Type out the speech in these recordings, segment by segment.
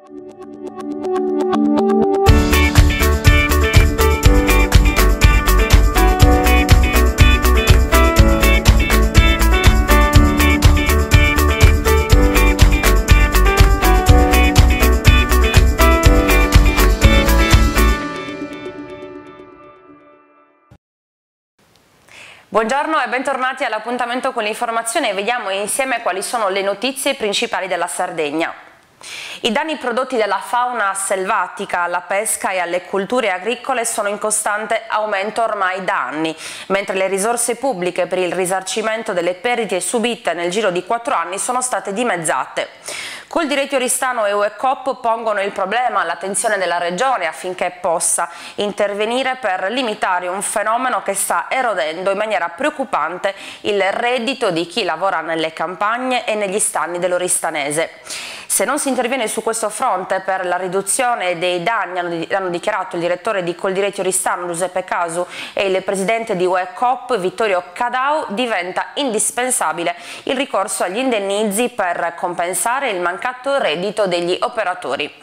Buongiorno e bentornati all'appuntamento con l'informazione. Vediamo insieme quali sono le notizie principali della Sardegna. I danni prodotti dalla fauna selvatica alla pesca e alle culture agricole sono in costante aumento ormai da anni, mentre le risorse pubbliche per il risarcimento delle perdite subite nel giro di 4 anni sono state dimezzate. Coldiretti Oristano e UECOP pongono il problema all'attenzione della Regione affinché possa intervenire per limitare un fenomeno che sta erodendo in maniera preoccupante il reddito di chi lavora nelle campagne e negli stagni dell'Oristanese. Se non si interviene su questo fronte per la riduzione dei danni, hanno dichiarato il direttore di Coldiretti Oristano Giuseppe Casu e il presidente di UECOP Vittorio Cadau, diventa indispensabile il ricorso agli indennizi per compensare il mancato reddito degli operatori.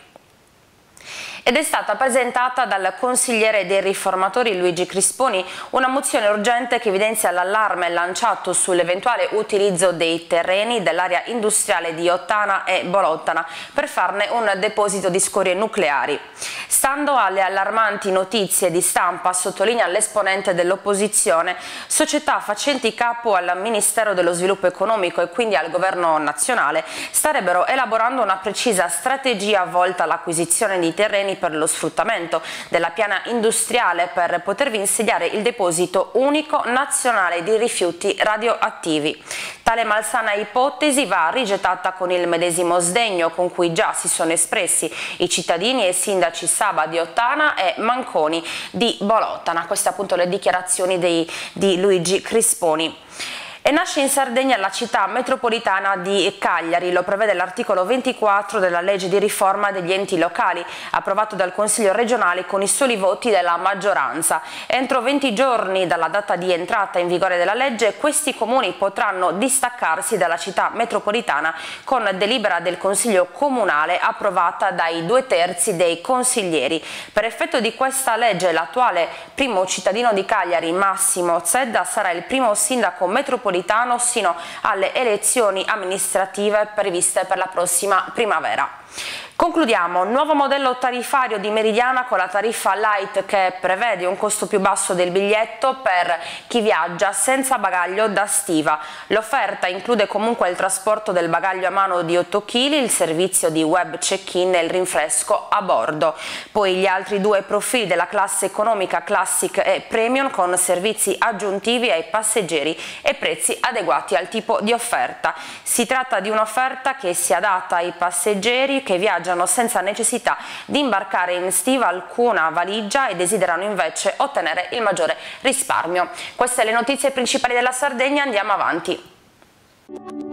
Ed è stata presentata dal consigliere dei riformatori Luigi Crisponi una mozione urgente che evidenzia l'allarme lanciato sull'eventuale utilizzo dei terreni dell'area industriale di Ottana e Bolottana per farne un deposito di scorie nucleari. Stando alle allarmanti notizie di stampa, sottolinea l'esponente dell'opposizione, società facenti capo al Ministero dello Sviluppo Economico e quindi al Governo nazionale starebbero elaborando una precisa strategia volta all'acquisizione di terreni per lo sfruttamento della piana industriale per potervi insediare il deposito unico nazionale di rifiuti radioattivi. Tale malsana ipotesi va rigettata con il medesimo sdegno con cui già si sono espressi i cittadini e sindaci Saba di Ottana e Manconi di Bolottana. Queste appunto le dichiarazioni di Luigi Crisponi. E nasce in Sardegna la città metropolitana di Cagliari, lo prevede l'articolo 24 della legge di riforma degli enti locali, approvato dal Consiglio regionale con i soli voti della maggioranza. Entro 20 giorni dalla data di entrata in vigore della legge, questi comuni potranno distaccarsi dalla città metropolitana con delibera del Consiglio comunale approvata dai 2/3 dei consiglieri. Per effetto di questa legge, l'attuale primo cittadino di Cagliari, Massimo Zedda, sarà il primo sindaco metropolitano sino alle elezioni amministrative previste per la prossima primavera. Concludiamo, nuovo modello tariffario di Meridiana con la tariffa light che prevede un costo più basso del biglietto per chi viaggia senza bagaglio da stiva. L'offerta include comunque il trasporto del bagaglio a mano di 8 kg, il servizio di web check-in e il rinfresco a bordo. Poi gli altri 2 profili della classe economica Classic e Premium con servizi aggiuntivi ai passeggeri e prezzi adeguati al tipo di offerta. Si tratta di un'offerta che si adatta ai passeggeri che viaggiano senza necessità di imbarcare in stiva alcuna valigia e desiderano invece ottenere il maggiore risparmio. Queste le notizie principali della Sardegna, andiamo avanti.